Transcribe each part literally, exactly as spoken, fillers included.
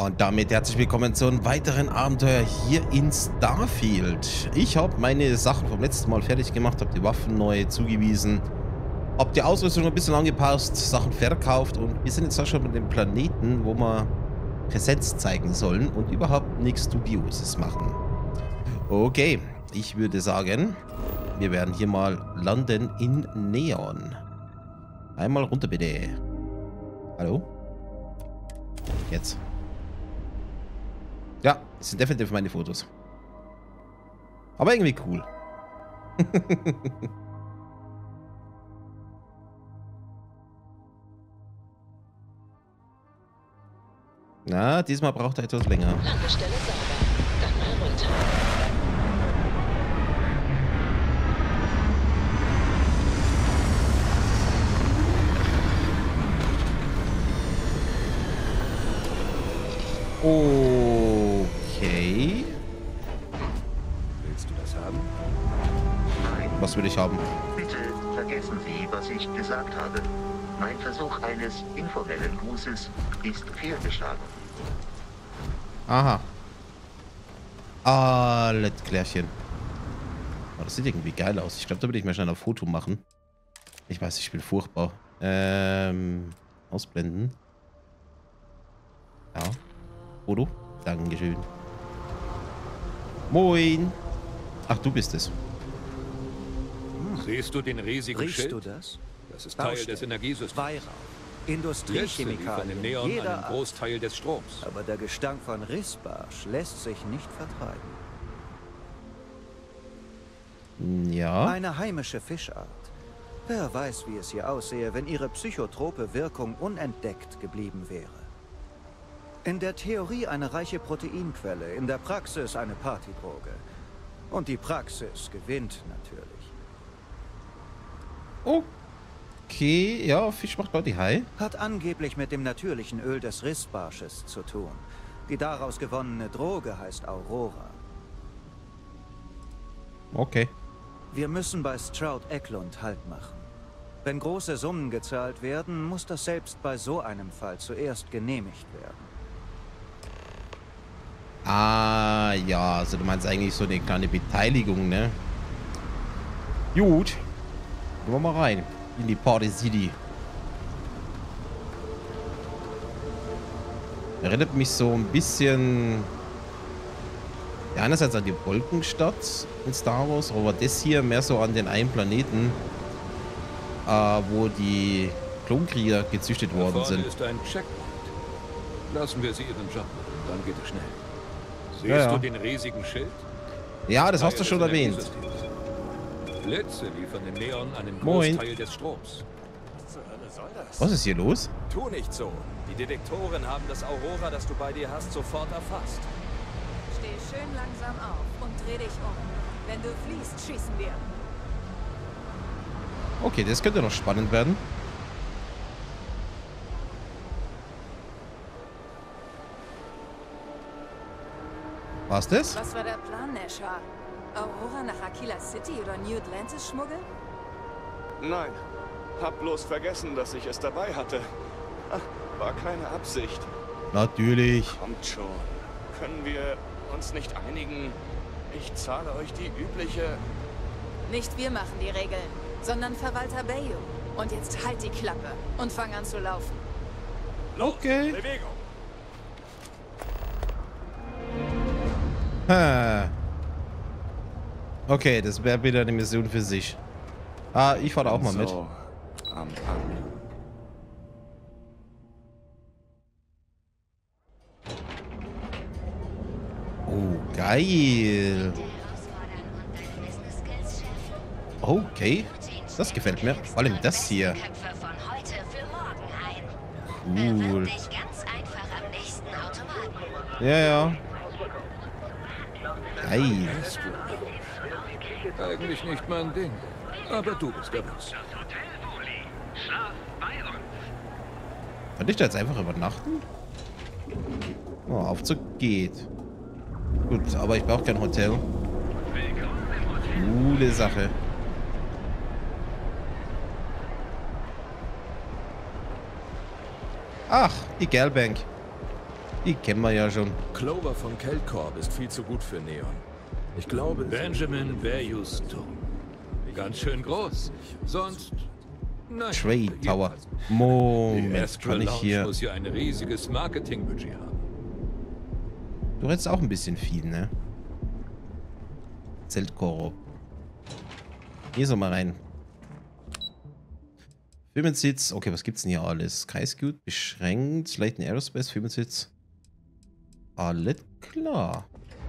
Und damit herzlich willkommen zu einem weiteren Abenteuer hier in Starfield. Ich habe meine Sachen vom letzten Mal fertig gemacht, habe die Waffen neu zugewiesen, habe die Ausrüstung ein bisschen angepasst, Sachen verkauft und wir sind jetzt auch schon mit dem Planeten, wo wir Präsenz zeigen sollen und überhaupt nichts Dubioses machen. Okay, ich würde sagen, wir werden hier mal landen in Neon. Einmal runter bitte. Hallo? Jetzt. Ja, das sind definitiv meine Fotos. Aber irgendwie cool. Na, diesmal braucht er etwas länger. Landestelle sauber. Dann mal runter. Okay. Willst du das haben? Nein, Was will ich haben? bitte vergessen Sie, was ich gesagt habe. Mein Versuch eines informellen Grußes ist fehlgeschlagen. Aha. Alles klärchen. Oh, das sieht irgendwie geil aus. Ich glaube, da würde ich mir schnell ein Foto machen. Ich weiß, ich bin furchtbar. Ähm, ausblenden. Ja. Foto. Dankeschön. Moin. Ach, du bist es. Siehst du den riesigen Riechst Schild? du das? Das ist Teil Baustellen, des Energiesystems. Weihrauch, Risse liefern Industriechemikalien, im Neon jeder einen Art. Großteil des Stroms. Aber der Gestank von Rissbarsch lässt sich nicht vertreiben. Ja. Eine heimische Fischart. Wer weiß, wie es hier aussähe, wenn ihre psychotrope Wirkung unentdeckt geblieben wäre. In der Theorie eine reiche Proteinquelle, in der Praxis eine Partydroge. Und die Praxis gewinnt natürlich. Okay, ja, Fisch macht Body High. Hat angeblich mit dem natürlichen Öl des Rissbarsches zu tun. Die daraus gewonnene Droge heißt Aurora. Okay. Wir müssen bei Stroud Eklund Halt machen. Wenn große Summen gezahlt werden, muss das selbst bei so einem Fall zuerst genehmigt werden. Ah, ja, also du meinst eigentlich so eine kleine Beteiligung, ne? Gut. Gehen wir mal rein. In die Party City. Erinnert mich so ein bisschen... Ja, einerseits an die Wolkenstadt in Star Wars, aber das hier mehr so an den einen Planeten, äh, wo die Klonkrieger gezüchtet Da worden vorne sind. ist ein Checkpoint. Lassen wir sie ihren Job machen, dann geht es schnell. Siehst Ja, ja. du den riesigen Schild? Ja, das hast du Teil schon des erwähnt. Energiesystems. Blitze liefern im Neon einen Moin. Großteil des Stroms. Was ist hier los? Tu nicht so. Die Detektoren haben das Aurora, das du bei dir hast, sofort erfasst. Steh schön langsam auf und dreh dich um. Wenn du fliehst, schießen wir. Okay, das könnte noch spannend werden. War's das? Was war der Plan, Nashar? Aurora nach Aquila City oder New Atlantis schmuggeln? Nein, hab bloß vergessen, dass ich es dabei hatte. Ach, war keine Absicht. Natürlich. Kommt schon. Können wir uns nicht einigen? Ich zahle euch die übliche... Nicht wir machen die Regeln, sondern Verwalter Bayou. Und jetzt halt die Klappe und fang an zu laufen. Okay. Bewegung. Ha. Okay, das wäre wieder eine Mission für sich. Ah, ich fahre auch mal mit. So, am Arm. Oh, geil. Okay, das gefällt mir. Vor allem das hier. Cool. Ja, ja. Geil. Eigentlich nicht mein Ding. Aber du bist der Boss. Kann ich da jetzt einfach übernachten? Oh, Aufzug geht. Gut, aber ich brauche kein Hotel. Coole Sache. Ach, die Galbank. Die kennen wir ja schon. Clover von Kelcorp ist viel zu gut für Neon. Ich glaube... Benjamin Berjusto. Ganz schön groß. Sonst... Nein. Trade Tower. Die Moment, Astral kann ich Lounge hier... muss ja ein riesiges Marketingbudget haben. Du hättest auch ein bisschen viel, ne? Zeltkoro. Hier so mal rein. Firmensitz. Okay, was gibt's denn hier alles? Sky-Scoot beschränkt. Leighton Aerospace, Firmensitz. Alles klar.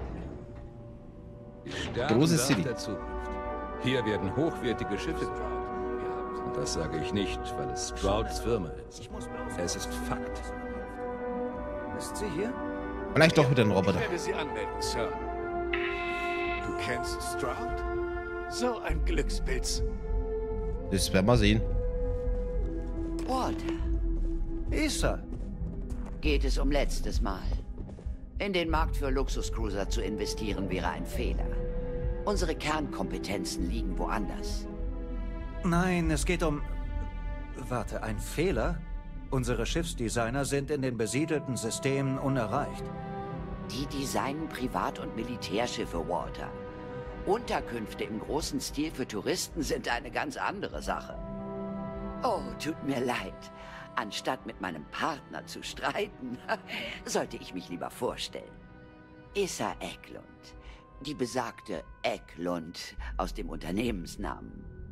Die Sterne Große City. der Zukunft. Hier werden hochwertige Schiffe gebaut. Und das sage ich nicht, weil es Strouds Firma ist. Es ist Fakt. Ist sie hier? Vielleicht doch wieder ein Roboter. Ich werde Sie anmelden, Sir. Du kennst Stroud? So ein Glückspilz. Das werden wir sehen. Walter, Issa. geht es um letztes Mal. In den Markt für Luxuscruiser zu investieren wäre ein Fehler. Unsere Kernkompetenzen liegen woanders. Nein, es geht um... Warte, ein Fehler? Unsere Schiffsdesigner sind in den besiedelten Systemen unerreicht. Die designen Privat- und Militärschiffe, Walter. Unterkünfte im großen Stil für Touristen sind eine ganz andere Sache. Oh, tut mir leid. Anstatt mit meinem Partner zu streiten, sollte ich mich lieber vorstellen. Issa Eklund. Die besagte Eklund aus dem Unternehmensnamen.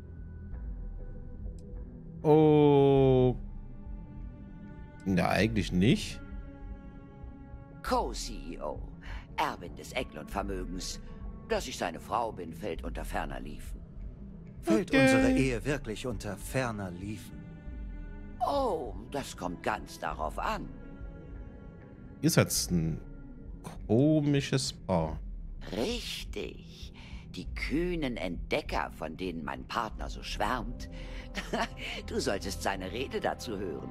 Oh. Ja, eigentlich nicht. Co-C E O. Erbin des Eklund-Vermögens. Dass ich seine Frau bin, fällt unter ferner Liefen. Fällt Okay. unsere Ehe wirklich unter ferner Liefen? Oh, das kommt ganz darauf an. Ihr seid ein komisches Paar. Richtig. Die kühnen Entdecker, von denen mein Partner so schwärmt. Du solltest seine Rede dazu hören.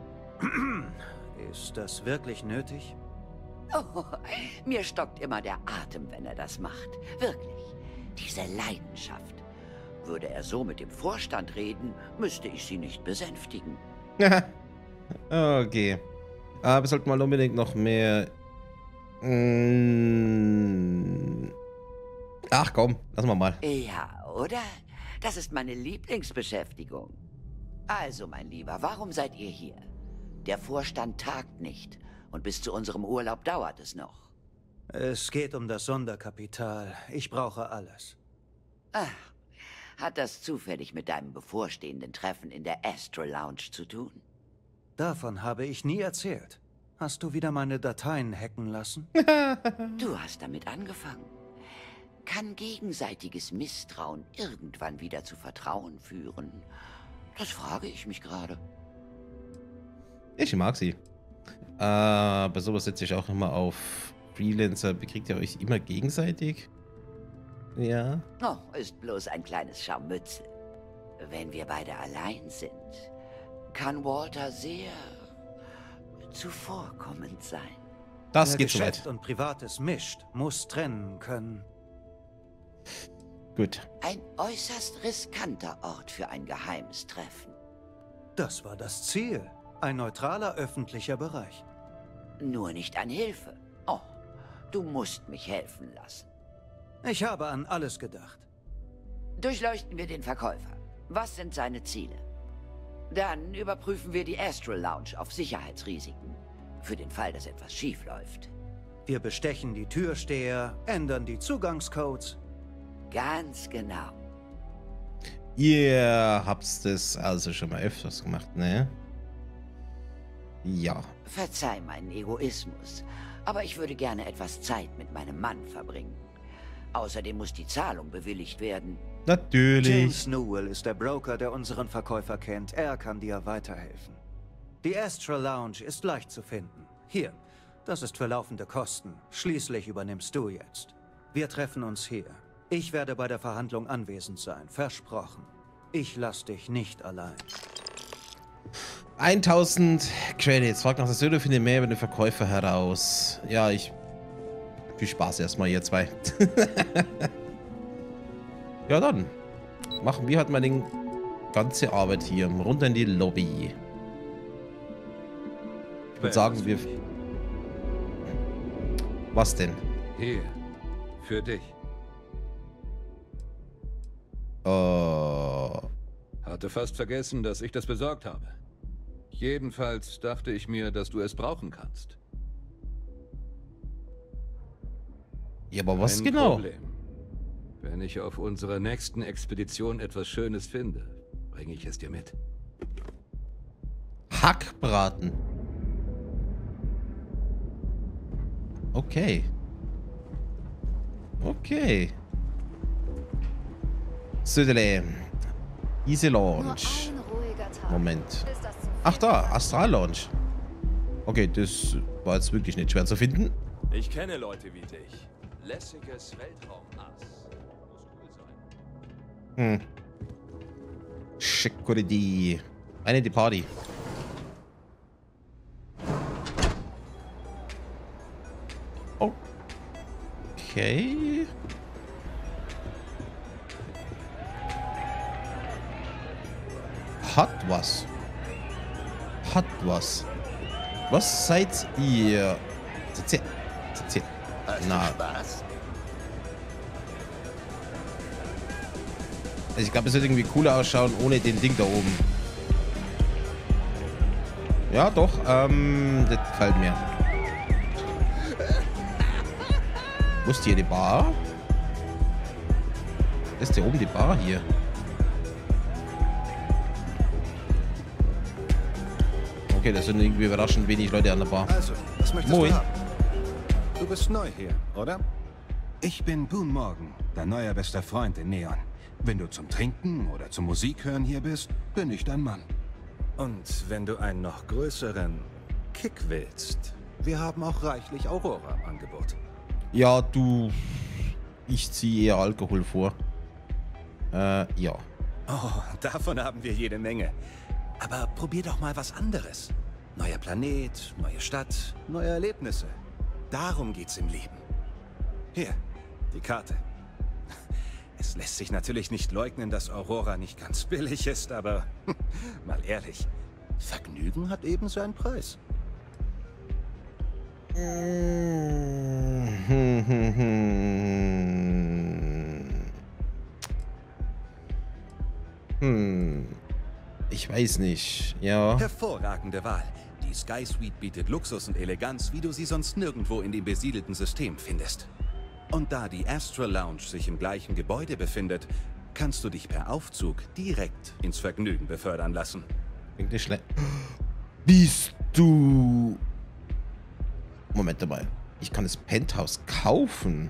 Ist das wirklich nötig? Oh, mir stockt immer der Atem, wenn er das macht. Wirklich. Diese Leidenschaft. Würde er so mit dem Vorstand reden, müsste ich sie nicht besänftigen. Okay. Aber wir sollten mal unbedingt noch mehr... Mm. Ach komm, lassen wir mal. Ja, oder? Das ist meine Lieblingsbeschäftigung. Also, mein Lieber, warum seid ihr hier? Der Vorstand tagt nicht. Und bis zu unserem Urlaub dauert es noch. Es geht um das Sonderkapital. Ich brauche alles. Ach, hat das zufällig mit deinem bevorstehenden Treffen in der Astral Lounge zu tun? Davon habe ich nie erzählt. Hast du wieder meine Dateien hacken lassen? Du hast damit angefangen. Kann gegenseitiges Misstrauen irgendwann wieder zu Vertrauen führen? Das frage ich mich gerade. Ich mag sie. Äh, bei sowas setze ich auch immer auf Freelancer. Bekriegt ihr euch immer gegenseitig? Ja. Oh, ist bloß ein kleines Scharmützel. Wenn wir beide allein sind, kann Walter sehr zuvorkommend sein. Das Wer geht zu Geschäft weit. und Privates mischt, muss trennen können. Gut. Ein äußerst riskanter Ort für ein geheimes Treffen. Das war das Ziel. Ein neutraler öffentlicher Bereich. Nur nicht an Hilfe. Oh, du musst mich helfen lassen. Ich habe an alles gedacht. Durchleuchten wir den Verkäufer. Was sind seine Ziele? Dann überprüfen wir die Astral Lounge auf Sicherheitsrisiken. Für den Fall, dass etwas schief läuft. Wir bestechen die Türsteher, ändern die Zugangscodes. Ganz genau. Ihr habt das also schon mal öfters gemacht, ne? Ja. Verzeih meinen Egoismus, aber ich würde gerne etwas Zeit mit meinem Mann verbringen. Außerdem muss die Zahlung bewilligt werden. Natürlich. James Newell ist der Broker, der unseren Verkäufer kennt. Er kann dir weiterhelfen. Die Astral Lounge ist leicht zu finden. Hier, das ist für laufende Kosten. Schließlich übernimmst du jetzt. Wir treffen uns hier. Ich werde bei der Verhandlung anwesend sein. Versprochen. Ich lass dich nicht allein. eintausend Credits. Fragt nach der Söhne, findet mehr über den Verkäufer heraus. Ja, ich... Viel Spaß erstmal, ihr zwei. Ja, dann. Machen wir halt mal die ganze Arbeit hier. Runter in die Lobby. Ich würde sagen, wir... Was denn? Hier. Für dich. Oh. Hatte fast vergessen, dass ich das besorgt habe. Jedenfalls dachte ich mir, dass du es brauchen kannst. Ja, aber was Kein genau? Problem. Wenn ich auf unserer nächsten Expedition etwas Schönes finde, bringe ich es dir mit. Hackbraten. Okay. Okay. Södele. Easy Launch. Moment. Ach da, Astral Launch. Okay, das war jetzt wirklich nicht schwer zu finden. Ich kenne Leute wie dich. Lässiges Weltraumass. Muss cool sein. Hm. Security. Eine die Party. Okay. Hat was. Hat was. Was seid ihr? Seid ihr? Seid ihr? Na. Spaß? Also ich glaube, es wird irgendwie cooler ausschauen ohne den Ding da oben. Ja, doch. Ähm, das gefällt mir. Wo ist hier die Bar? Ist hier oben die Bar hier? Okay, das sind irgendwie überraschend wenig Leute an der Bar. Also, was möchtest Moin. du haben? Du bist neu hier, oder? Ich bin Boone Morgan, dein neuer bester Freund in Neon. Wenn du zum Trinken oder zum Musik hören hier bist, bin ich dein Mann. Und wenn du einen noch größeren Kick willst, wir haben auch reichlich Aurora im Angebot. Ja, du... Ich ziehe eher Alkohol vor. Äh, ja. Oh, davon haben wir jede Menge. Aber probier doch mal was anderes. Neuer Planet, neue Stadt, neue Erlebnisse. Darum geht's im Leben. Hier, die Karte. Es lässt sich natürlich nicht leugnen, dass Aurora nicht ganz billig ist, aber mal ehrlich, Vergnügen hat eben seinen Preis. Hm. Ich weiß nicht. Ja. Hervorragende Wahl. Die Sky Suite bietet Luxus und Eleganz, wie du sie sonst nirgendwo in dem besiedelten System findest. Und da die Astral Lounge sich im gleichen Gebäude befindet, kannst du dich per Aufzug direkt ins Vergnügen befördern lassen. Klingt nicht schlecht. Bist du... Moment mal. Ich kann das Penthouse kaufen.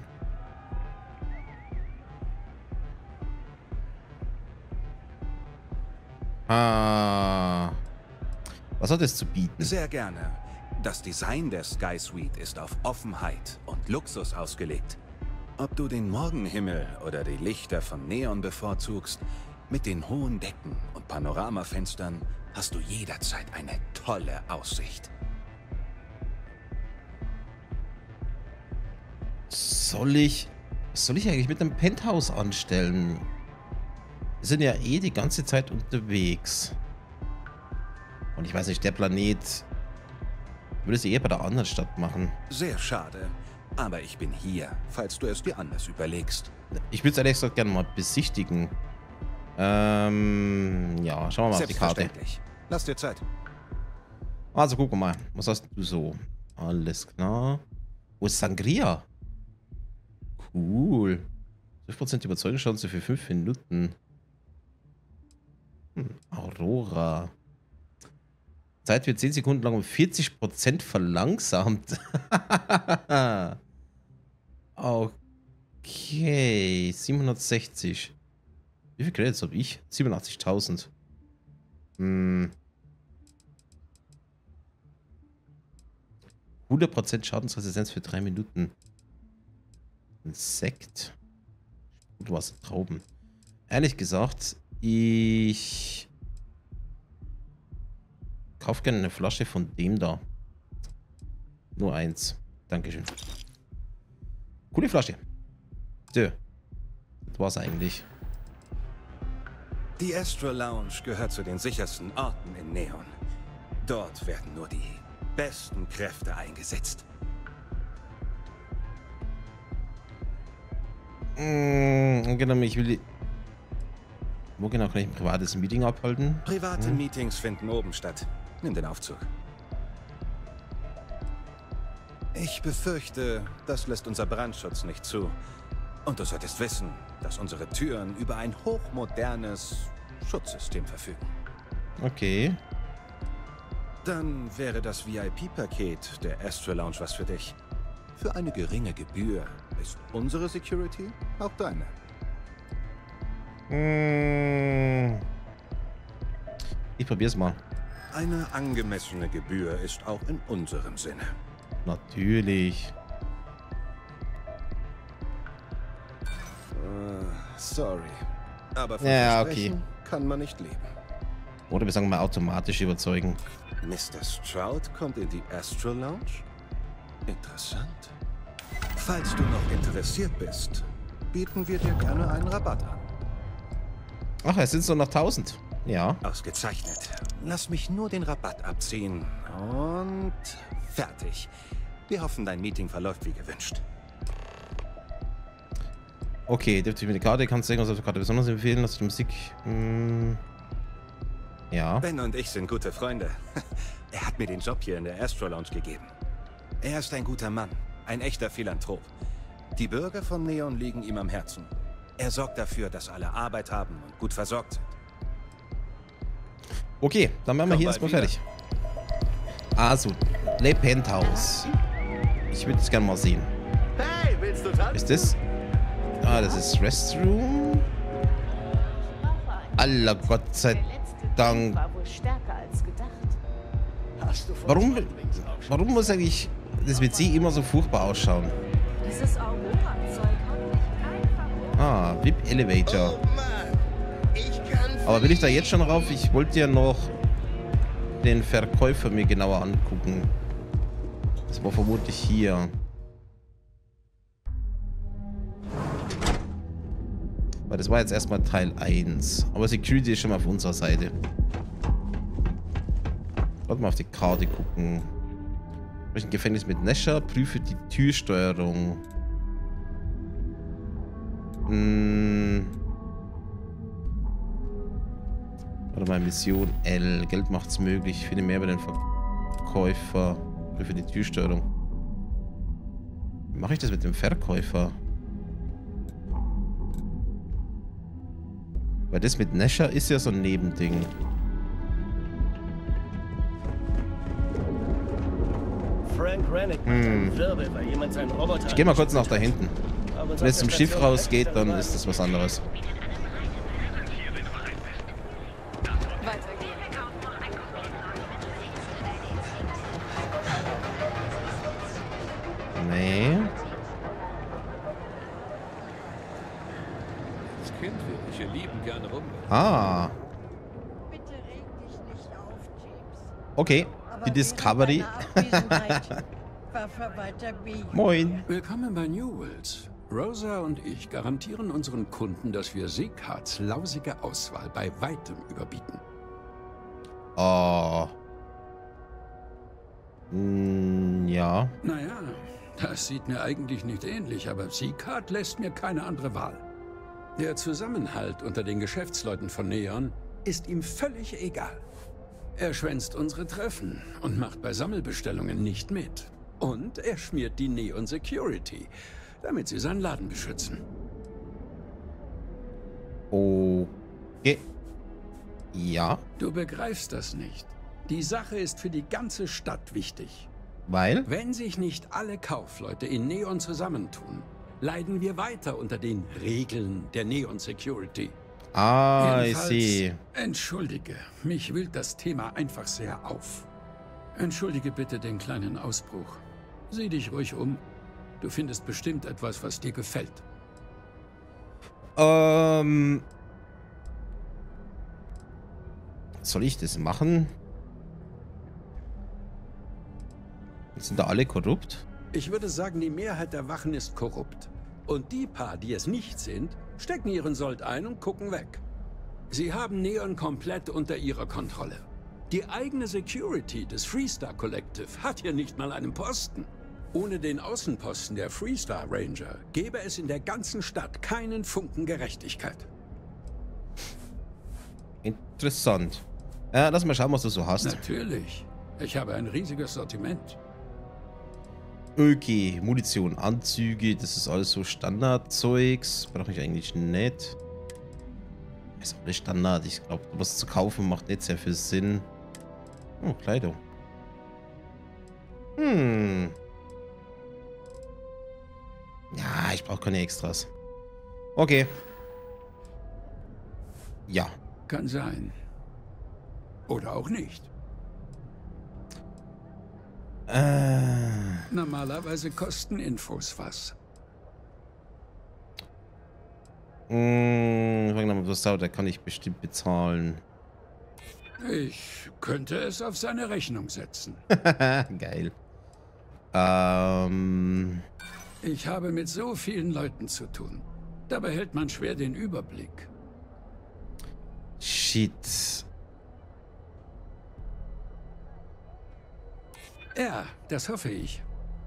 Ah. Was hat es zu bieten? Sehr gerne. Das Design der Sky Suite ist auf Offenheit und Luxus ausgelegt. Ob du den Morgenhimmel oder die Lichter von Neon bevorzugst, mit den hohen Decken und Panoramafenstern hast du jederzeit eine tolle Aussicht. Soll ich... Was soll ich eigentlich mit einem Penthouse anstellen? Wir sind ja eh die ganze Zeit unterwegs. Und ich weiß nicht, der Planet... Würde es eher bei der anderen Stadt machen. Sehr schade. Aber ich bin hier, falls du es dir anders überlegst. Ich würde es ehrlich gesagt gerne mal besichtigen. Ähm, ja, schauen wir mal auf die Karte. Selbstverständlich. Lass dir Zeit. Also, guck mal. Was hast du so? Alles klar. Wo ist Sangria? Cool. zwölf Prozent Überzeugungschance für fünf Minuten. Hm, Aurora. Zeit wird zehn Sekunden lang um vierzig Prozent verlangsamt. Okay. siebenhundertsechzig. Wie viel Credits habe ich? siebenundachtzigtausend. Hm. hundert Prozent Schadensresistenz für drei Minuten. Insekt. Sprudelwasser, Trauben. Ehrlich gesagt, ich kaufe gerne eine Flasche von dem da. Nur eins. Dankeschön. Coole Flasche. So. Das war's eigentlich. Die Astral Lounge gehört zu den sichersten Orten in Neon. Dort werden nur die besten Kräfte eingesetzt. Mm, genau, ich will die... Wo genau kann ich ein privates Meeting abhalten? Private hm. Meetings finden oben statt. Nimm den Aufzug. Ich befürchte, das lässt unser Brandschutz nicht zu. Und du solltest wissen, dass unsere Türen über ein hochmodernes Schutzsystem verfügen. Okay. Dann wäre das V I P-Paket der Astral Lounge was für dich. Für eine geringe Gebühr ist unsere Security auch deine. Hm. Ich probier's mal. Eine angemessene Gebühr ist auch in unserem Sinne. Natürlich. Uh, sorry. Aber von Ja, Versprechen okay. kann man nicht leben. Oder wir sagen mal automatisch überzeugen. Mister Stroud kommt in die Astral Lounge? Interessant. Falls du noch interessiert bist, bieten wir dir gerne einen Rabatt an. Ach, es sind so noch tausend. Ja. Ausgezeichnet. Lass mich nur den Rabatt abziehen. Und fertig. Wir hoffen, dein Meeting verläuft wie gewünscht. Okay, dürfte ich mir die Karte, kannst du irgendwas auf der Karte besonders empfehlen? Hast du Musik? Hm. Ja. Ben und ich sind gute Freunde. Er hat mir den Job hier in der Astral Lounge gegeben. Er ist ein guter Mann, ein echter Philanthrop. Die Bürger von Neon liegen ihm am Herzen. Er sorgt dafür, dass alle Arbeit haben und gut versorgt sind. Okay, dann werden wir Komm hier bald erstmal wieder. fertig. Also, Le Penthouse. Ich würde es gerne mal sehen. Hey, willst du tanzen? Ist das? Ah, das ist Restroom. Allah, Gott sei Dank. War wohl stärker als gedacht. Hast du von Warum, Schmetterlingsaufstand? warum muss eigentlich das W C immer so furchtbar ausschauen? Dieses Aurora-Zeug hat mich einfach... Ah, V I P Elevator. Aber will ich da jetzt schon rauf? Ich wollte ja noch den Verkäufer mir genauer angucken. Das war vermutlich hier. Weil das war jetzt erstmal Teil eins. Aber Security ist schon mal auf unserer Seite. Warte mal auf die Karte gucken. Durch ein Gefängnis mit Nesher, prüfe die Türsteuerung. Hm. Warte mal, Mission L. Geld macht's möglich. Finde mehr über den Verkäufer. Prüfe die Türsteuerung. Wie mache ich das mit dem Verkäufer? Weil das mit Nesher ist ja so ein Nebending. Frank Rennick macht einen Wirbel, weil jemand seinen Roboter... Ich gehe mal kurz nach da hinten. Wenn es zum Schiff rausgeht, dann ist das was anderes. Weitergehen. Nee. Das Kind will ich hier lieben gerne rum. Ah. Okay, die Discovery. Moin. Willkommen bei New Worlds. Rosa und ich garantieren unseren Kunden, dass wir Seekarts lausige Auswahl bei weitem überbieten. Oh. Hm, ja. Naja, das sieht mir eigentlich nicht ähnlich, aber Seekart lässt mir keine andere Wahl. Der Zusammenhalt unter den Geschäftsleuten von Neon ist ihm völlig egal. Er schwänzt unsere Treffen und macht bei Sammelbestellungen nicht mit. Und er schmiert die Neon Security, damit sie seinen Laden beschützen. Okay. Ja. Du begreifst das nicht. Die Sache ist für die ganze Stadt wichtig. Weil? Wenn sich nicht alle Kaufleute in Neon zusammentun, leiden wir weiter unter den Regeln der Neon Security. Ah, ich Jedenfalls, sehe. Entschuldige, mich wühlt das Thema einfach sehr auf. Entschuldige bitte den kleinen Ausbruch. Sieh dich ruhig um. Du findest bestimmt etwas, was dir gefällt. Ähm. Soll ich das machen? Sind da alle korrupt? Ich würde sagen, die Mehrheit der Wachen ist korrupt. Und die paar, die es nicht sind, stecken ihren Sold ein und gucken weg. Sie haben Neon komplett unter ihrer Kontrolle. Die eigene Security des Freestar Collective hat hier nicht mal einen Posten. Ohne den Außenposten der Freestar Ranger gäbe es in der ganzen Stadt keinen Funken Gerechtigkeit. Interessant. Ja, lass mal schauen, was du so hast. Natürlich. Ich habe ein riesiges Sortiment. Okay, Munition, Anzüge, das ist alles so Standardzeugs. Brauche ich eigentlich nicht. Ist alles Standard. Ich glaube, was zu kaufen macht nicht sehr viel Sinn. Oh, Kleidung. Hm. Ja, ich brauche keine Extras. Okay. Ja. Kann sein. Oder auch nicht. Äh. Normalerweise kosten Infos was. Hm, was dauert, da kann ich bestimmt bezahlen. Ich könnte es auf seine Rechnung setzen. Geil. Ähm. Ich habe mit so vielen Leuten zu tun. Dabei hält man schwer den Überblick. Shit. Ja, das hoffe ich.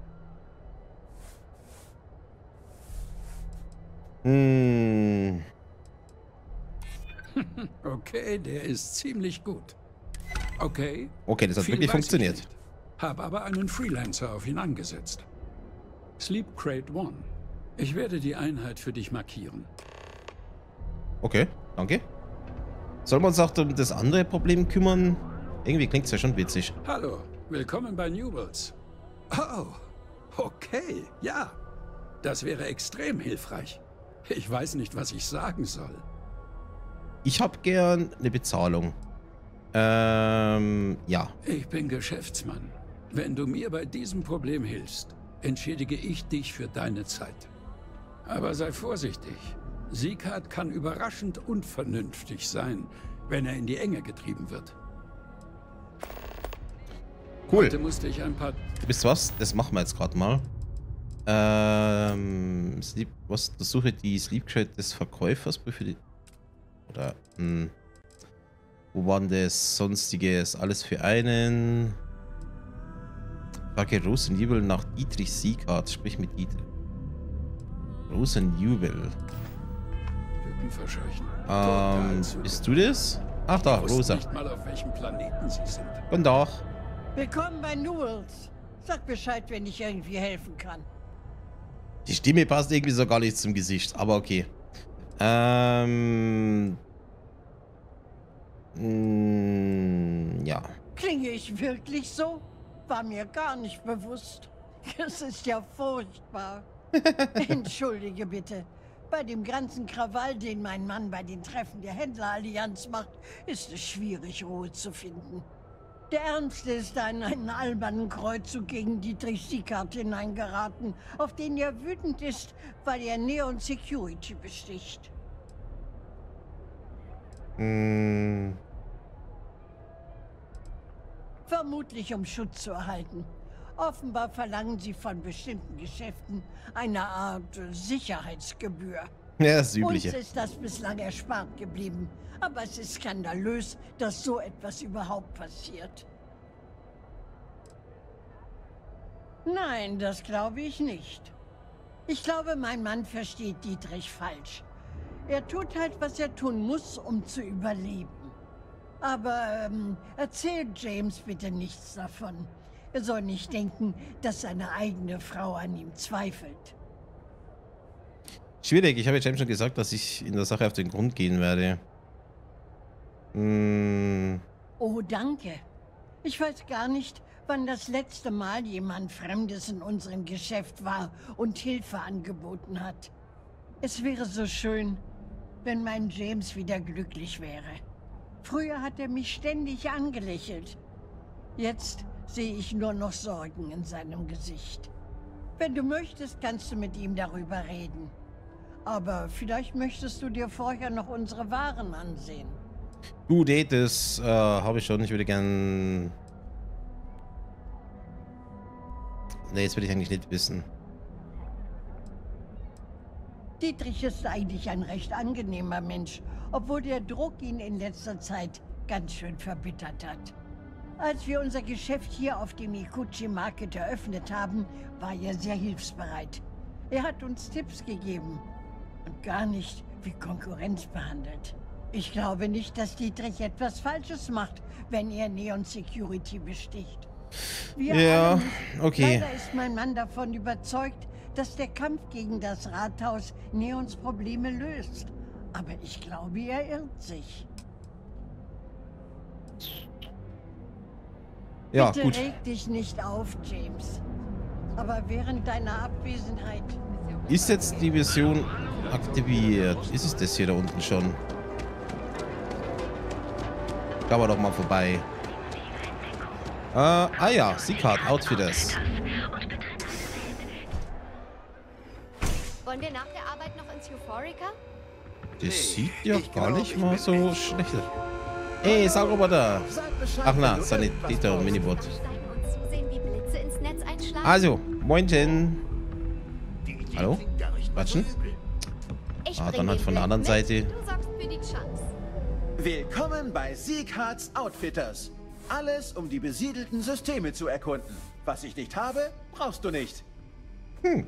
Hm. Okay, der ist ziemlich gut. Okay. Okay, das hat viel wirklich weiß ich funktioniert. nicht. Hab aber einen Freelancer auf ihn angesetzt. Sleep Crate One. Ich werde die Einheit für dich markieren. Okay, danke. Sollen wir uns auch um das andere Problem kümmern? Irgendwie klingt es ja schon witzig. Hallo, willkommen bei Newbolts. Oh, okay, ja. Das wäre extrem hilfreich. Ich weiß nicht, was ich sagen soll. Ich habe gern eine Bezahlung. Ähm, ja. Ich bin Geschäftsmann. Wenn du mir bei diesem Problem hilfst, entschädige ich dich für deine Zeit. Aber sei vorsichtig. Sieghart kann überraschend unvernünftig sein, wenn er in die Enge getrieben wird. Cool. Heute musste ich ein paar... Wisst ihr was? Das machen wir jetzt gerade mal. Ähm, Sleep, was? Das suche die Sleep Crate des Verkäufers für die... Oder, hm. Wo waren das? Sonstiges? Alles für einen. Frage Rosenjubel nach Dietrich Sieghart. Sprich mit Dietrich. Rosenjubel. Ähm, bist du das? Ach da, Rosa. Nicht mal, auf welchem Planeten sie sind. Guten Tag. Willkommen bei Newells. Sag Bescheid, wenn ich irgendwie helfen kann. Die Stimme passt irgendwie so gar nicht zum Gesicht, aber okay. Ähm. Mh, ja. Klinge ich wirklich so? War mir gar nicht bewusst. Das ist ja furchtbar. Entschuldige bitte. Bei dem ganzen Krawall, den mein Mann bei den Treffen der Händlerallianz macht, ist es schwierig, Ruhe zu finden. Der Ärmste ist da in einen albernen Kreuzzug gegen Dietrich Sieghart hineingeraten, auf den er wütend ist, weil er Neon Security besticht. Mm. Vermutlich um Schutz zu erhalten. Offenbar verlangen sie von bestimmten Geschäften eine Art Sicherheitsgebühr. Ja, das Übliche. Uns ist das bislang erspart geblieben. Aber es ist skandalös, dass so etwas überhaupt passiert. Nein, das glaube ich nicht. Ich glaube, mein Mann versteht Dietrich falsch. Er tut halt, was er tun muss, um zu überleben. Aber ähm, erzählt James bitte nichts davon. Er soll nicht denken, dass seine eigene Frau an ihm zweifelt. Schwierig, ich habe James schon gesagt, dass ich in der Sache auf den Grund gehen werde. Hm. Oh, danke. Ich weiß gar nicht, wann das letzte Mal jemand Fremdes in unserem Geschäft war und Hilfe angeboten hat. Es wäre so schön, wenn mein James wieder glücklich wäre. Früher hat er mich ständig angelächelt. Jetzt sehe ich nur noch Sorgen in seinem Gesicht. Wenn du möchtest, kannst du mit ihm darüber reden. Aber vielleicht möchtest du dir vorher noch unsere Waren ansehen. Gut, eh, das äh, habe ich schon. Ich würde gern... Ne, jetzt will ich eigentlich nicht wissen. Dietrich ist eigentlich ein recht angenehmer Mensch, obwohl der Druck ihn in letzter Zeit ganz schön verbittert hat. Als wir unser Geschäft hier auf dem Ikuchi Market eröffnet haben, war er sehr hilfsbereit. Er hat uns Tipps gegeben und gar nicht wie Konkurrenz behandelt. Ich glaube nicht, dass Dietrich etwas Falsches macht, wenn er Neon Security besticht. Wir ja, alle, okay. Leider ist mein Mann davon überzeugt, dass der Kampf gegen das Rathaus Neons Probleme löst. Aber ich glaube, er irrt sich. Ja, Bitte gut. reg dich nicht auf, James. Aber während deiner Abwesenheit... Ist jetzt die Mission aktiviert? Ist es das hier da unten schon? Kann man doch mal vorbei. Äh, ah ja, Seacard, Outfitters. Wollen wir nach der Arbeit noch ins Euphorica? Das sieht ja gar nicht mal so schlecht aus. Ey, Saugroboter! Ach na, Sanitäter und Minibot. Zusehen, wie Blitze ins Netz einschlagen? Also, moinchen. Hallo? Quatschen? Ich Ah, bring dann halt den von der Blick anderen mit, Seite. Du sorgst für die Chunks. Willkommen bei Seacards Outfitters. Alles, um die besiedelten Systeme zu erkunden. Was ich nicht habe, brauchst du nicht. Hm.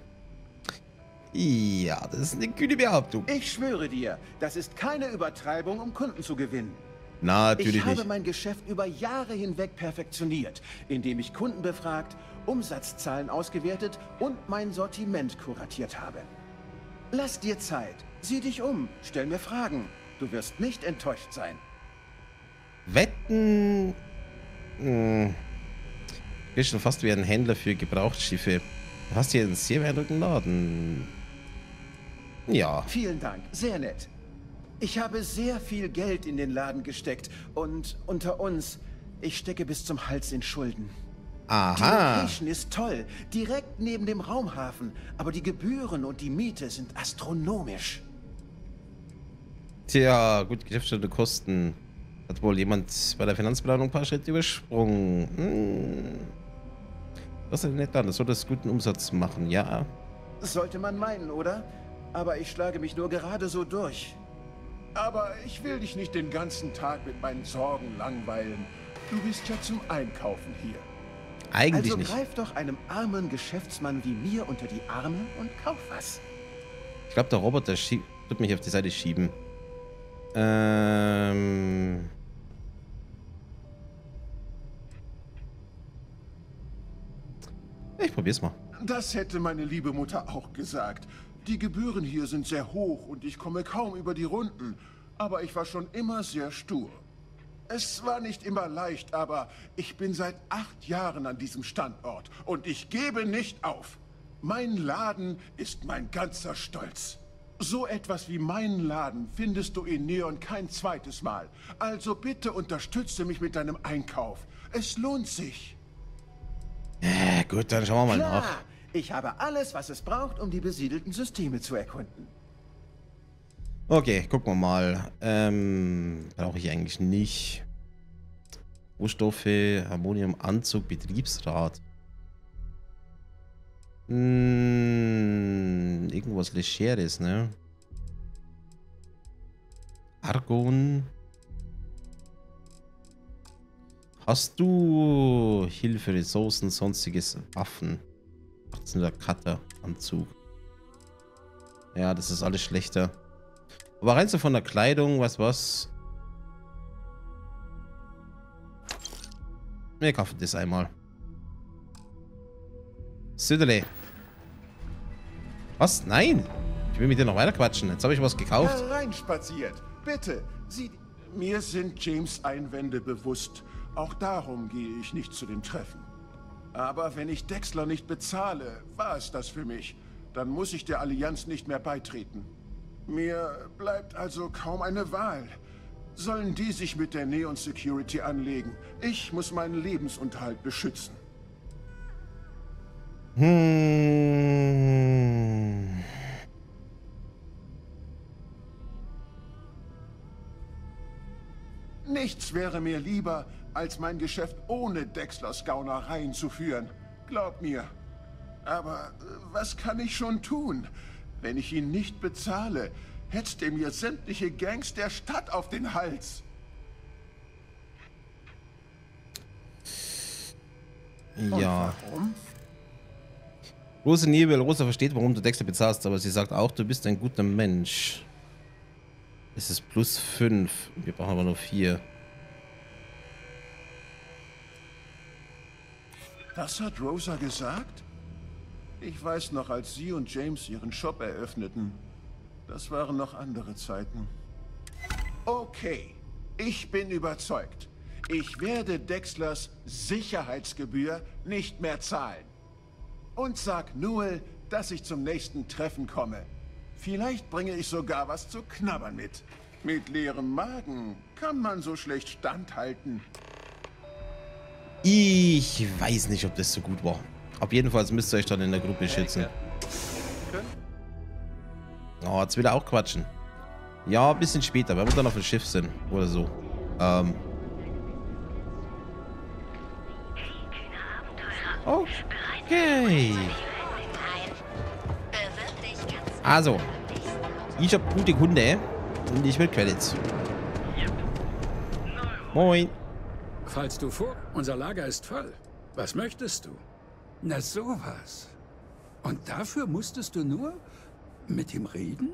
Ja, das ist eine kühne Behauptung. Ich schwöre dir, das ist keine Übertreibung, um Kunden zu gewinnen. Na, natürlich ich habe nicht. mein Geschäft über Jahre hinweg perfektioniert, indem ich Kunden befragt, Umsatzzahlen ausgewertet und mein Sortiment kuratiert habe. Lass dir Zeit, sieh dich um, stell mir Fragen. Du wirst nicht enttäuscht sein. Wetten... Hm. Du bist schon fast wie ein Händler für Gebrauchtschiffe. Du hast hier einen sehr beeindruckenden Laden. Ja. Vielen Dank, sehr nett. Ich habe sehr viel Geld in den Laden gesteckt und unter uns, ich stecke bis zum Hals in Schulden. Aha. Die Location ist toll, direkt neben dem Raumhafen, aber die Gebühren und die Miete sind astronomisch. Tja, gut, Geschäftsstelle Kosten. Hat wohl jemand bei der Finanzplanung ein paar Schritte übersprungen. Hm. Das ist nett an, das soll das guten Umsatz machen, ja. Sollte man meinen, oder? Aber ich schlage mich nur gerade so durch. Aber ich will dich nicht den ganzen Tag mit meinen Sorgen langweilen. Du bist ja zum Einkaufen hier. Eigentlich also nicht. greif doch einem armen Geschäftsmann wie mir unter die Arme und kauf was. Ich glaube, der Roboter wird mich auf die Seite schieben. Ähm... Ich probier's mal. Das hätte meine liebe Mutter auch gesagt. Die Gebühren hier sind sehr hoch und ich komme kaum über die Runden. Aber ich war schon immer sehr stur. Es war nicht immer leicht, aber ich bin seit acht Jahren an diesem Standort und ich gebe nicht auf. Mein Laden ist mein ganzer Stolz. So etwas wie meinen Laden findest du in Neon kein zweites Mal. Also bitte unterstütze mich mit deinem Einkauf. Es lohnt sich. Äh, gut, dann schauen wir mal Klar, nach. ich habe alles, was es braucht, um die besiedelten Systeme zu erkunden. Okay, gucken wir mal. Ähm, brauche ich eigentlich nicht. Rohstoffe, Ammonium, Anzug, Betriebsrat. Hm, irgendwas Legeres, ne? Argon. Hast du Hilfe, Ressourcen, sonstiges Waffen? achtzehner Cutter, Anzug. Ja, das ist alles schlechter. Aber rein so von der Kleidung, was was? Wir kaufen das einmal. Südele. Was? Nein! Ich will mit dir noch weiter quatschen. Jetzt habe ich was gekauft. Hereinspaziert. Bitte, Sie... Mir sind James' Einwände bewusst. Auch darum gehe ich nicht zu dem Treffen. Aber wenn ich Dexler nicht bezahle, war es das für mich. Dann muss ich der Allianz nicht mehr beitreten. Mir bleibt also kaum eine Wahl. Sollen die sich mit der Neon Security anlegen? Ich muss meinen Lebensunterhalt beschützen. Hm. Nichts wäre mir lieber, als mein Geschäft ohne Dexlers Gaunereien zu führen. Glaub mir. Aber was kann ich schon tun? Wenn ich ihn nicht bezahle, hetzt er mir sämtliche Gangs der Stadt auf den Hals. Ja. Warum? Rosa Nebel, Rosa versteht, warum du Dexter bezahlst, aber sie sagt auch, du bist ein guter Mensch. Es ist plus fünf. Wir brauchen aber nur vier. Das hat Rosa gesagt? Ich weiß noch, als sie und James ihren Shop eröffneten. Das waren noch andere Zeiten. Okay, ich bin überzeugt. Ich werde Dexlers Sicherheitsgebühr nicht mehr zahlen. Und sag Newell, dass ich zum nächsten Treffen komme. Vielleicht bringe ich sogar was zu knabbern mit. Mit leerem Magen kann man so schlecht standhalten. Ich weiß nicht, ob das so gut war. Auf jeden Fall müsst ihr euch dann in der Gruppe schützen. Oh, jetzt will er auch quatschen. Ja, ein bisschen später, wenn wir dann auf dem Schiff sind. Oder so. Ähm. Okay. Also. Ich hab gute Kunde. Und ich will Credits. Moin. Falls du vor... Unser Lager ist voll. Was möchtest du? Na sowas. Und dafür musstest du nur mit ihm reden?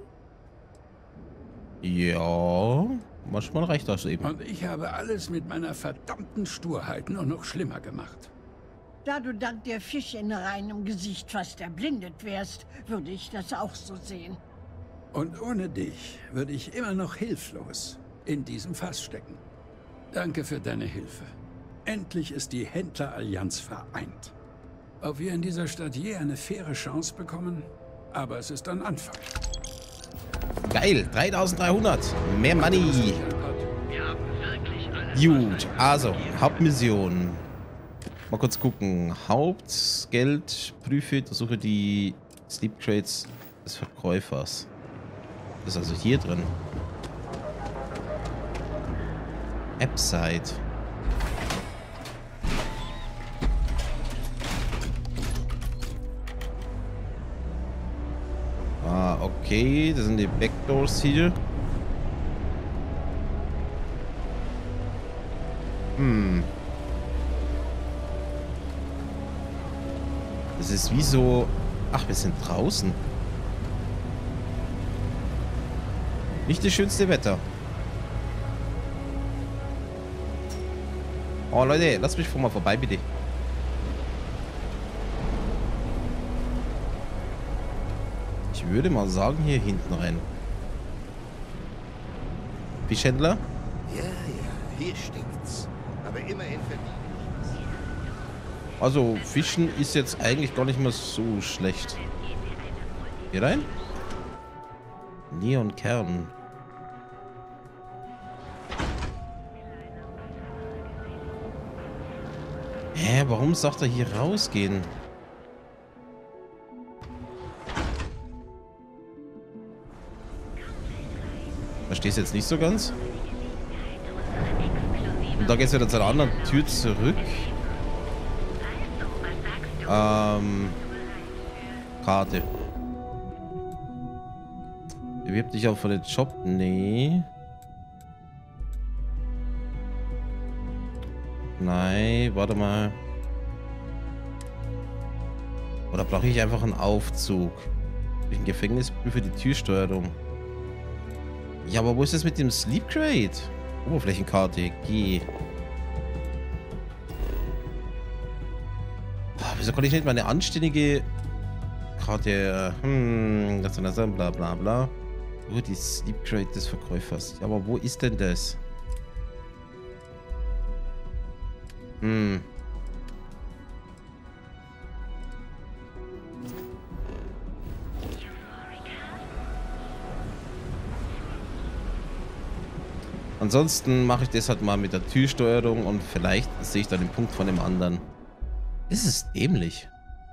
Ja, manchmal reicht das eben. Und ich habe alles mit meiner verdammten Sturheit nur noch schlimmer gemacht. Da du dank der Fischinnereien im Gesicht fast erblindet wärst, würde ich das auch so sehen. Und ohne dich würde ich immer noch hilflos in diesem Fass stecken. Danke für deine Hilfe. Endlich ist die Händlerallianz vereint. Ob wir in dieser Stadt je eine faire Chance bekommen, aber es ist ein Anfang. Geil, dreitausenddreihundert. Mehr Money. Gut, also, Hauptmission. Mal kurz gucken. Hauptgeld, prüfe, untersuche die Sleep Crates des Verkäufers. Das ist also hier drin. App-Site. Ah, okay. Das sind die Backdoors hier. Hm. Das ist wie so... Ach, wir sind draußen. Nicht das schönste Wetter. Oh, Leute, lasst mich vor mal vorbei, bitte. Ich würde mal sagen, hier hinten rein. Fischhändler? Ja, ja, hier stinkt's. Aber immerhin verdient. Also, Fischen ist jetzt eigentlich gar nicht mehr so schlecht. Hier rein? Neonkern. Hä, warum sagt er hier rausgehen? Verstehst du jetzt nicht so ganz? Und da geht es wieder zu einer anderen Tür zurück. Ähm. Karte. Bewirb dich auch für den Job? Nee. Nein, warte mal. Oder brauche ich einfach einen Aufzug? Durch ein Gefängnis prüfe die Türsteuerung. Ja, aber wo ist das mit dem Sleep Crate? Oberflächenkarte. G. Boah, wieso kann ich nicht mal eine anständige Karte? Hm, das ist bla bla bla. Oh, die Sleep Crate des Verkäufers. Ja, aber wo ist denn das? Hm. Ansonsten mache ich das halt mal mit der Türsteuerung und vielleicht sehe ich dann den Punkt von dem anderen. Das ist dämlich.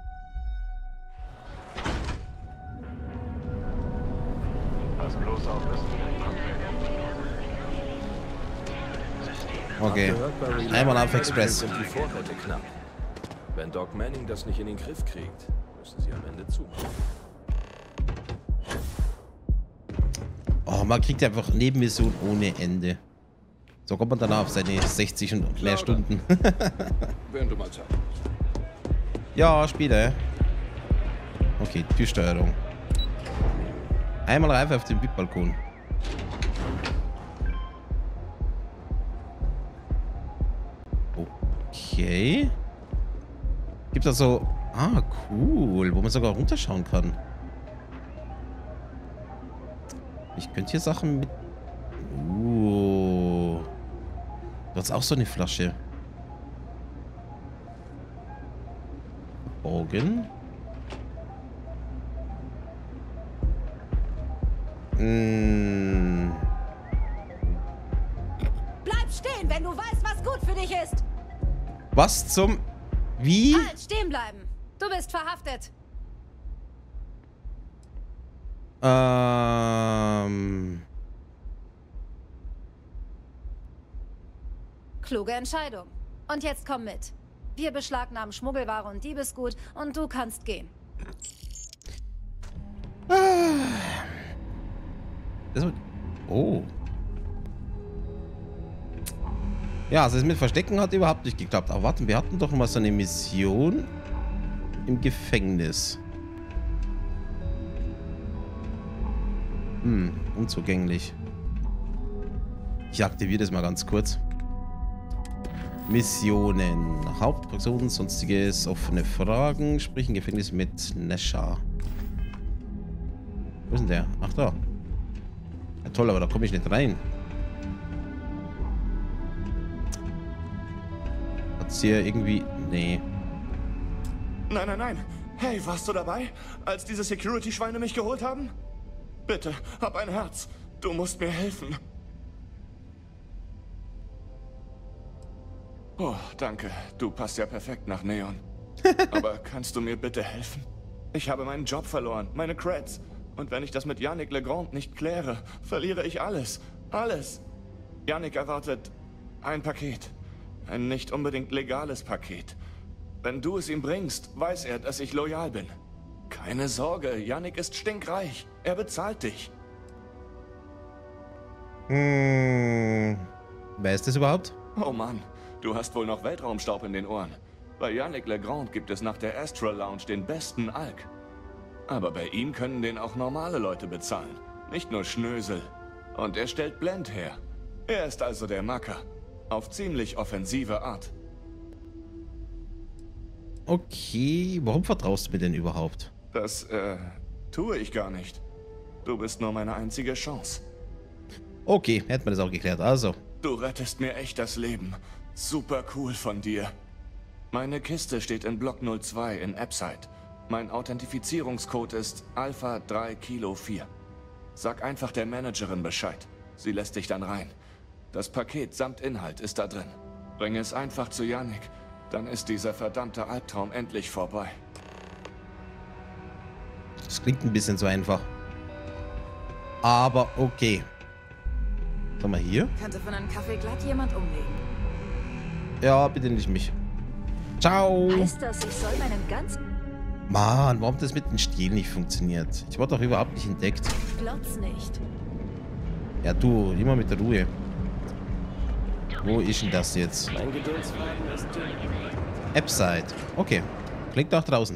Pass bloß auf, dass Okay. Einmal auf Express. Sind die Vorräte knapp. Wenn Doc Manning das nicht in den Griff kriegt, müssen sie am Ende zumachen. Oh, man kriegt einfach Nebenmission ohne Ende. So kommt man danach auf seine sechzig und mehr Stunden. Wenn du mal Zeit hast. Ja, spiele. Okay, Türsteuerung. Einmal Reife auf dem V I P-Balkon. Okay. Gibt da so... Ah, cool. Wo man sogar runterschauen kann. Ich könnte hier Sachen mit... Uh. Du hast auch so eine Flasche. Augen. Mm. Bleib stehen, wenn du weißt, was gut für dich ist. Was zum... Wie? Halt, stehen bleiben. Du bist verhaftet. Ähm... Kluge Entscheidung. Und jetzt komm mit. Wir beschlagnahmen Schmuggelware und Diebesgut und du kannst gehen. Das wird... Oh. Ja, also das mit Verstecken hat überhaupt nicht geklappt. Aber warte, wir hatten doch noch mal so eine Mission im Gefängnis. Hm, unzugänglich. Ich aktiviere das mal ganz kurz. Missionen. Hauptperson, sonstiges, offene Fragen. Sprich im Gefängnis mit Nesha. Wo ist denn der? Ach da. Ja, toll, aber da komme ich nicht rein. Hat's hier irgendwie... Nee. Nein, nein, nein. Hey, warst du dabei, als diese Security-Schweine mich geholt haben? Bitte, hab ein Herz. Du musst mir helfen. Oh, danke. Du passt ja perfekt nach Neon. Aber kannst du mir bitte helfen? Ich habe meinen Job verloren, meine Creds. Und wenn ich das mit Yannick Legrand nicht kläre, verliere ich alles. Alles. Yannick erwartet ein Paket. Ein nicht unbedingt legales Paket. Wenn du es ihm bringst, weiß er, dass ich loyal bin. Keine Sorge, Yannick ist stinkreich. Er bezahlt dich. Hm. Wer ist das überhaupt? Oh Mann, du hast wohl noch Weltraumstaub in den Ohren. Bei Yannick Legrand gibt es nach der Astral Lounge den besten Alk. Aber bei ihm können den auch normale Leute bezahlen. Nicht nur Schnösel. Und er stellt Blend her. Er ist also der Macker. Auf ziemlich offensive Art. Okay, warum vertraust du mir denn überhaupt? Das, äh, tue ich gar nicht. Du bist nur meine einzige Chance. Okay, hätten wir das auch geklärt, also. Du rettest mir echt das Leben. Super cool von dir. Meine Kiste steht in Block null zwei in Epside. Mein Authentifizierungscode ist Alpha drei Kilo vier. Sag einfach der Managerin Bescheid. Sie lässt dich dann rein. Das Paket samt Inhalt ist da drin. Bring es einfach zu Yannick. Dann ist dieser verdammte Albtraum endlich vorbei. Das klingt ein bisschen so einfach. Aber okay. Schau mal hier. Könnte von einem Kaffee glatt jemand umlegen. Ja, bitte nicht mich. Ciao. Heißt das, ich soll meinen ganzen... Mann, warum das mit dem Stiel nicht funktioniert? Ich wurde doch überhaupt nicht entdeckt. Glotz nicht. Ja, du, immer mit der Ruhe. Wo ist denn das jetzt? Mein Geduldsfaden ist dünn. Epside. Okay. Klingt nach draußen.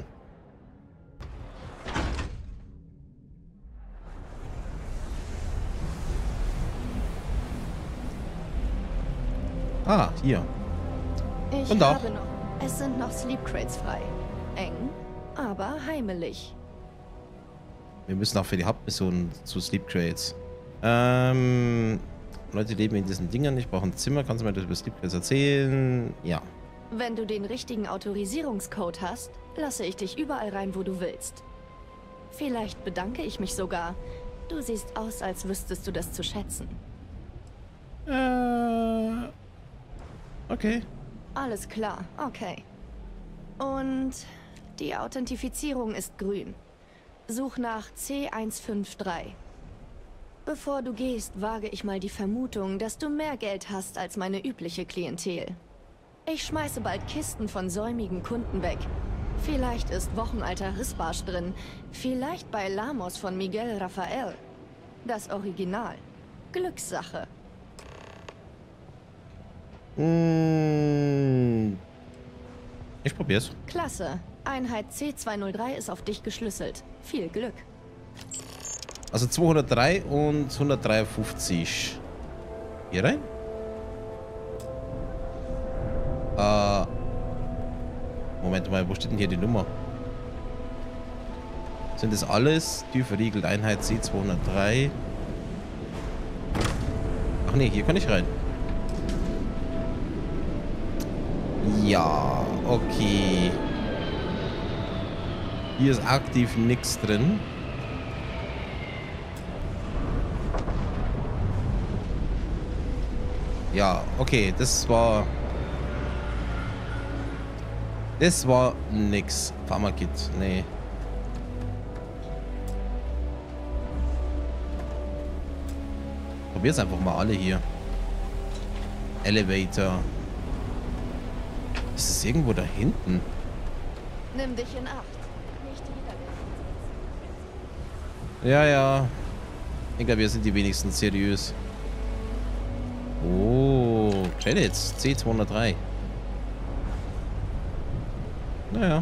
Ah, hier. Ich Und auch. habe noch. Es sind noch Sleep Crates frei. Eng, aber heimelig. Wir müssen auch für die Hauptmission zu Sleep Crates. Ähm... Leute leben in diesen Dingern. Ich brauche ein Zimmer. Kannst du mir das über Sleep Crates erzählen? Ja. Wenn du den richtigen Autorisierungscode hast, lasse ich dich überall rein, wo du willst. Vielleicht bedanke ich mich sogar. Du siehst aus, als wüsstest du das zu schätzen. Äh... Okay. Alles klar, okay. Und die Authentifizierung ist grün. Such nach C eins fünf drei. Bevor du gehst, wage ich mal die Vermutung, dass du mehr Geld hast als meine übliche Klientel. Ich schmeiße bald Kisten von säumigen Kunden weg. Vielleicht ist wochenalter Rissbarsch drin. Vielleicht bei Lamos von Miguel Rafael. Das Original. Glückssache. Mmh. Ich probier's. Klasse. Einheit C zweihundertdrei ist auf dich geschlüsselt. Viel Glück. Also zweihundertdrei und hundertdreiundfünfzig. Hier rein? Äh. Moment mal, wo steht denn hier die Nummer? Sind das alles? Die verriegelt Einheit C zweihundertdrei. Ach nee, hier kann ich rein. Ja, okay. Hier ist aktiv nichts drin. Ja, okay, das war... Das war nix. Pharmakit, nee. Probier's einfach mal alle hier. Elevator. Ist es irgendwo da hinten? Nimm dich in Acht. Nicht wieder. Ja, ja. Ich glaube, wir sind die wenigsten seriös. Oh, Credits. C zweihundertdrei. Naja.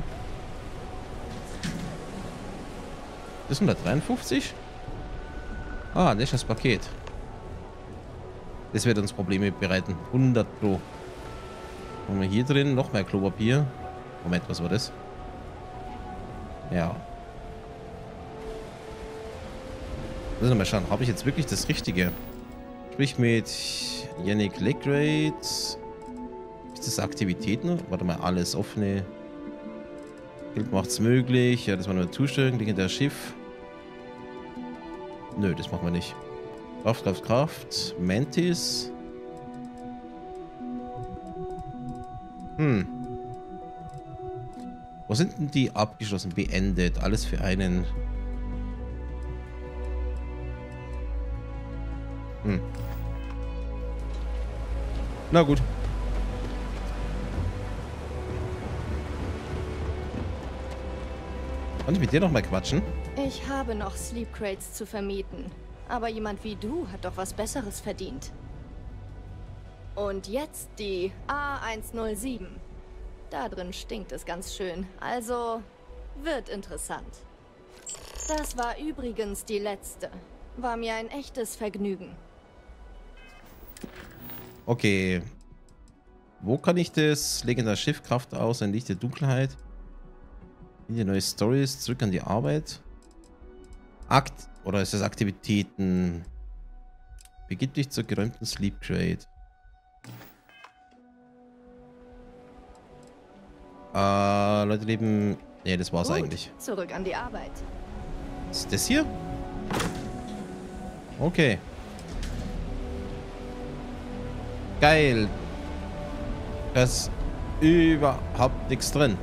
Das ist hundertdreiundfünfzig? Ah, das ist das Paket. Das wird uns Probleme bereiten. hundert Pro. Haben wir hier drin noch mehr Klopapier. Moment, was war das? Ja. Müssen wir mal schauen. Habe ich jetzt wirklich das Richtige? Sprich mit Yannick Legrade. Ist das Aktivitäten? Warte mal, alles offene. Geld macht's möglich. Ja, das war nur Zustellung. Legendär Schiff. Nö, das machen wir nicht. Kraft, Kraft, Kraft. Mantis. Hm. Wo sind denn die abgeschlossen? Beendet. Alles für einen. Hm. Na gut. Kann ich mit dir noch mal quatschen? Ich habe noch Sleep Crates zu vermieten. Aber jemand wie du hat doch was Besseres verdient. Und jetzt die A hundertsieben. Da drin stinkt es ganz schön. Also wird interessant. Das war übrigens die letzte. War mir ein echtes Vergnügen. Okay. Wo kann ich das? Legendär Schiffkraft aus, ein Licht der Dunkelheit. In die neue Stories, zurück an die Arbeit. Akt, oder ist das Aktivitäten? Begib dich zur geräumten Sleep Crate. Äh, Leute leben... Ne, das war's Gut, eigentlich. Zurück an die Arbeit. Ist das hier? Okay. Geil. Da ist überhaupt nichts drin.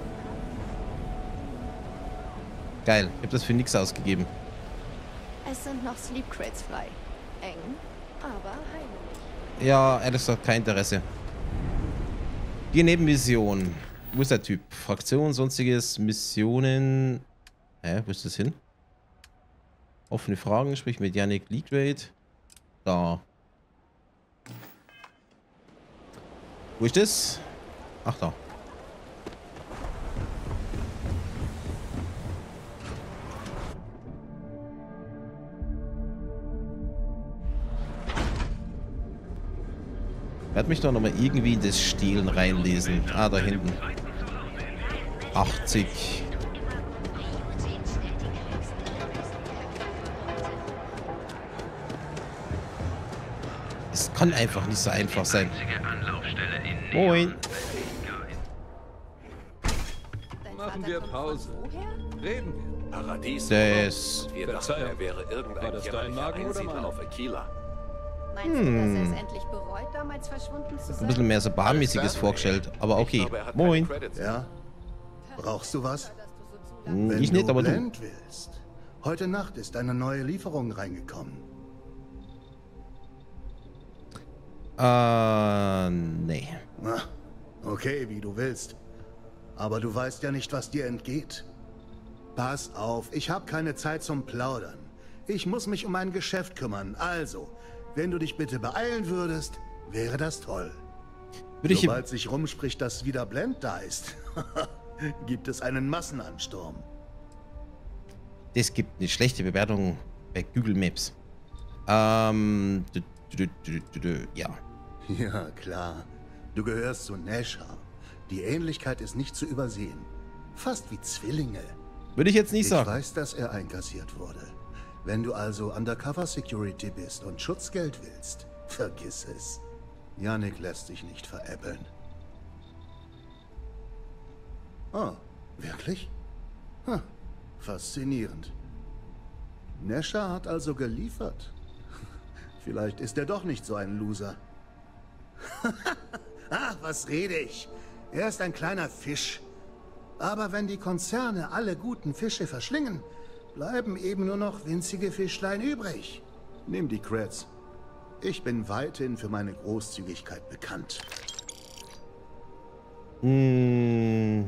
Geil. Ich habe das für nichts ausgegeben. Es sind noch Sleep Crates frei. Eng, aber heimlich. Ja, ehrlich gesagt, kein Interesse. Die Nebenmission. Wo ist der Typ? Fraktion, sonstiges, Missionen. Hä, wo ist das hin? Offene Fragen, sprich mit Yannick Legrade. Da. Wo ist das? Ach, da. Ich werde mich doch nochmal irgendwie in das Stehlen reinlesen. Ah, da hinten. achtzig. Es kann einfach nicht so einfach sein. Moin. Machen wir Pause. Reden wir. Paradies. Das. Wir dachten, er wäre irgendein War das dein Magen oder Einsiedler mein? auf Aquila. Meinst du, dass er es endlich bereut, damals verschwunden zu Ein sein? bisschen mehr so barmäßiges vorgestellt, aber okay. Moin. Ja? Brauchst du was? Hm, Wenn ich nicht, du aber du. Blend willst. Heute Nacht ist eine neue Lieferung reingekommen. Äh, nee. Na, okay, wie du willst. Aber du weißt ja nicht, was dir entgeht. Pass auf, ich habe keine Zeit zum Plaudern. Ich muss mich um mein Geschäft kümmern. Also, wenn du dich bitte beeilen würdest, wäre das toll. Würde ich Sobald sich rumspricht, dass wieder Blend da ist, gibt es einen Massenansturm. Das gibt eine schlechte Bewertung bei Google Maps. Ähm, du, du, du, du, du, ja. Ja, klar. Du gehörst zu Nashar. Die Ähnlichkeit ist nicht zu übersehen. Fast wie Zwillinge. Würde ich jetzt nicht sagen. Ich weiß, dass er einkassiert wurde. Wenn du also Undercover Security bist und Schutzgeld willst, vergiss es. Yannick lässt sich nicht veräppeln. Oh, wirklich? Hm, faszinierend. Nashar hat also geliefert. Vielleicht ist er doch nicht so ein Loser. Ach, was rede ich? Er ist ein kleiner Fisch. Aber wenn die Konzerne alle guten Fische verschlingen, bleiben eben nur noch winzige Fischlein übrig. Nimm die Creds. Ich bin weithin für meine Großzügigkeit bekannt. Mm.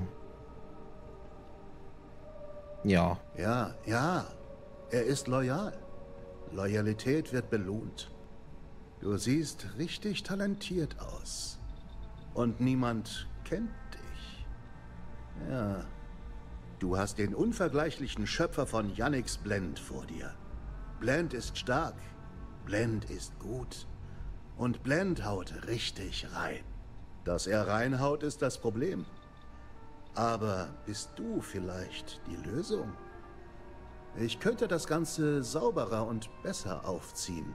Ja. Ja, ja. Er ist loyal. Loyalität wird belohnt. Du siehst richtig talentiert aus. Und niemand kennt dich. Ja. Du hast den unvergleichlichen Schöpfer von Yannicks Blend vor dir. Blend ist stark. Blend ist gut. Und Blend haut richtig rein. Dass er reinhaut, ist das Problem. Aber bist du vielleicht die Lösung? Ich könnte das Ganze sauberer und besser aufziehen.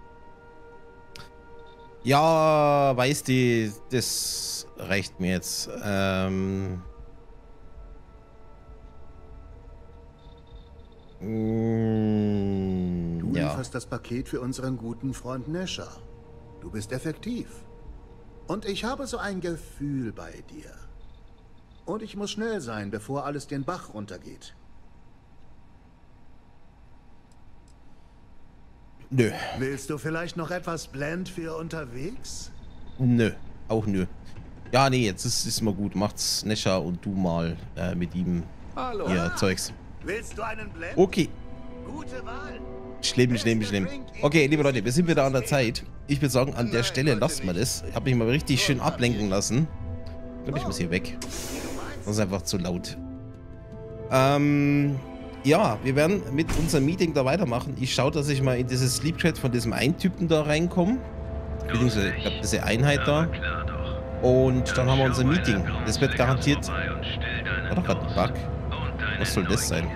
Ja, weißt du, das reicht mir jetzt. Ähm... Mm, du ja. lieferst das Paket für unseren guten Freund Nashar. Du bist effektiv. Und ich habe so ein Gefühl bei dir. Und ich muss schnell sein, bevor alles den Bach runtergeht. Nö. Willst du vielleicht noch etwas Blend für unterwegs? Nö, auch nö. Ja, nee, jetzt ist es mal gut. Macht's Nashar und du mal äh, mit ihm Hallo. ihr Zeugs. Willst du einen Blend? Okay. Gute Wahl. Schlimm, schlimm, schlimm. Okay, liebe Leute, wir sind wieder an der Zeit. Ich würde sagen, an der Stelle lassen wir das. Ich habe mich mal richtig schön ablenken lassen. Ich glaube, ich muss hier weg. Das ist einfach zu laut. Ähm, ja, wir werden mit unserem Meeting da weitermachen. Ich schaue, dass ich mal in dieses Sleep Chat von diesem einen Typen da reinkomme. Beziehungsweise, ich glaube, diese Einheit da. Und dann haben wir unser Meeting. Das wird garantiert... War doch gerade ein Bug. Was soll das sein?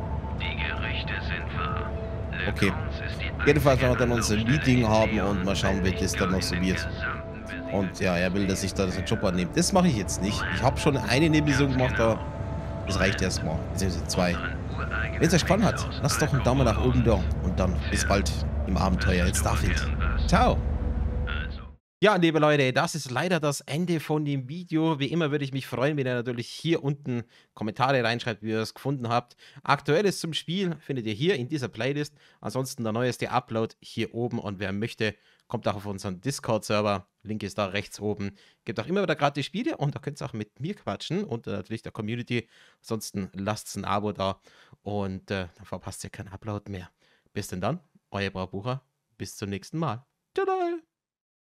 Okay. Jedenfalls werden wir dann unser Meeting haben und mal schauen, wie das dann noch so wird. Und ja, er will, dass ich da den Job annehme. Das mache ich jetzt nicht. Ich habe schon eine Nebenmission gemacht, aber das reicht erstmal. Beziehungsweise zwei. Wenn es euch gefallen hat, lasst doch einen Daumen nach oben da. Und dann bis bald im Abenteuer in Starfield. Ciao. Ja, liebe Leute, das ist leider das Ende von dem Video. Wie immer würde ich mich freuen, wenn ihr natürlich hier unten Kommentare reinschreibt, wie ihr es gefunden habt. Aktuelles zum Spiel findet ihr hier in dieser Playlist. Ansonsten der neueste Upload hier oben. Und wer möchte, kommt auch auf unseren Discord-Server. Link ist da rechts oben. Gibt auch immer wieder gratis Spiele und da könnt ihr auch mit mir quatschen und äh, natürlich der Community. Ansonsten lasst ein Abo da und äh, dann verpasst ihr keinen Upload mehr. Bis denn dann, euer Braubucher. Bis zum nächsten Mal. Tada!